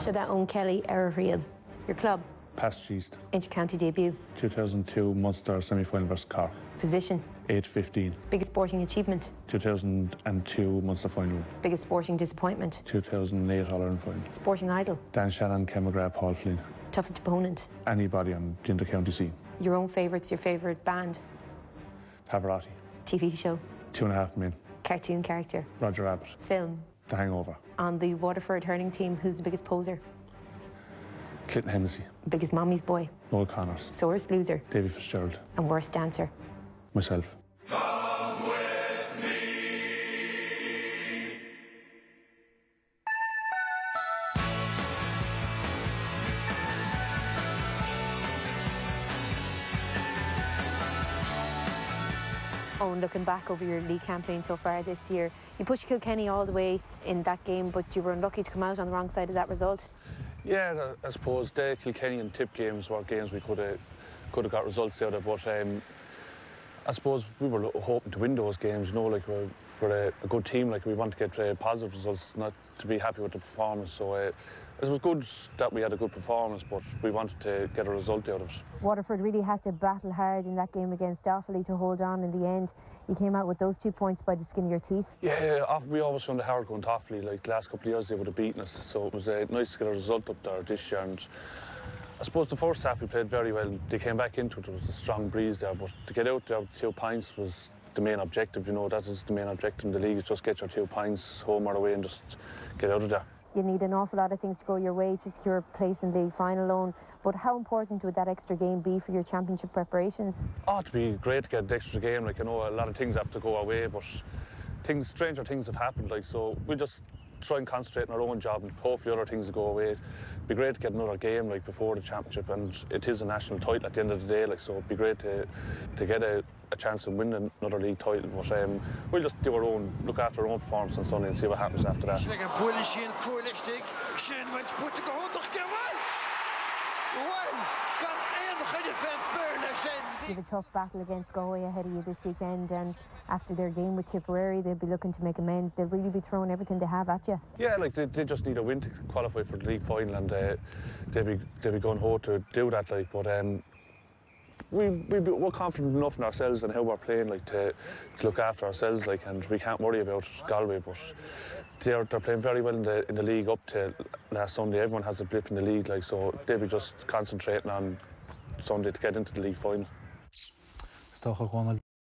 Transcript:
Shoda Owen Kelly, Erriel. Your club? Past East. Inter-county debut? 2002 Munster semi-final versus Cork. Position? Age 15. Biggest sporting achievement? 2002 Munster final. Biggest sporting disappointment? 2008 All-Ireland final. Sporting idol? Dan Shannon, Ken McGrath, Paul Flynn. Toughest opponent? Anybody on the inter-county scene. Your own favourites, your favourite band? Pavarotti. TV show? 2.5 Men. Cartoon character? Roger Rabbit. Film? The Hangover. On the Waterford hurling team, who's the biggest poser? Clinton Hennessy. Biggest mommy's boy? Noel Connors. Sorest loser? Davy Fitzgerald. And worst dancer? Myself. Come with me. Oh, and looking back over your league campaign so far this year, you pushed Kilkenny all the way in that game, but you were unlucky to come out on the wrong side of that result. Yeah, I suppose the Kilkenny and Tip games were games we could have got results out of, but I suppose we were hoping to win those games. You know, like we're a good team. Like we want to get positive results, not to be happy with the performance. So it was good that we had a good performance, but we wanted to get a result out of it. Waterford really had to battle hard in that game against Offaly to hold on in the end. You came out with those 2 points by the skin of your teeth. Yeah, we always found it hard going to Offaly. Like the last couple of years, they would have beaten us. So it was nice to get a result up there this year. And I suppose the first half we played very well. They came back into it. There was a strong breeze there, but to get out there with 2 points was the main objective. You know, that is the main objective in the league, is just get your 2 points home or away and just get out of there. You need an awful lot of things to go your way to secure a place in the final alone, but how important would that extra game be for your championship preparations? Oh, it'd be great to get the extra game. Like, I know a lot of things have to go away, but stranger things have happened. Like, so we just try and concentrate on our own job and hopefully other things will go away. It'd be great to get another game like before the championship, and it is a national title at the end of the day. Like, so it'd be great to get a chance to win another league title. But we'll just look after our own performance on Sunday and see what happens after that. You have a tough battle against Galway ahead of you this weekend, and after their game with Tipperary, they'll be looking to make amends. They'll really be throwing everything they have at you. Yeah, like they just need a win to qualify for the league final, and they'll be going home to do that. Like, but we're confident enough in ourselves and how we're playing, like to look after ourselves, like, and we can't worry about Galway. But they're playing very well in the league up to last Sunday. Everyone has a blip in the league, like, so they'll be just concentrating on Sunday to get into the league final.